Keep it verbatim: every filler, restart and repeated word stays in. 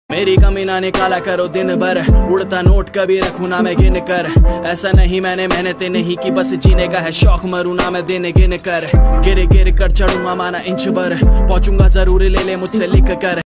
मेरी कमी ना निकाला करो दिन भर, उड़ता नोट कभी रखूं ना मैं गिन कर। ऐसा नहीं मैंने मेहनत नहीं की, बस जीने का है शौक, मरूं ना मैं दिन गिन कर। गिर गिर कर चढ़ूंगा माना इंच भर, पहुंचूंगा जरूर ले ले मुझसे लिख कर।